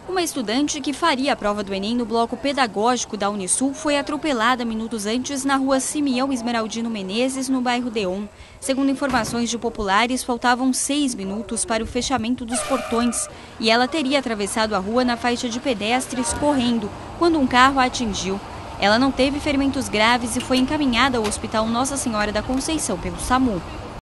Uma estudante que faria a prova do Enem no bloco pedagógico da Unisul foi atropelada minutos antes na rua Simeão Esmeraldino Menezes, no bairro Deon. Segundo informações de populares, faltavam 6 minutos para o fechamento dos portões e ela teria atravessado a rua na faixa de pedestres correndo, quando um carro a atingiu. Ela não teve ferimentos graves e foi encaminhada ao Hospital Nossa Senhora da Conceição pelo SAMU.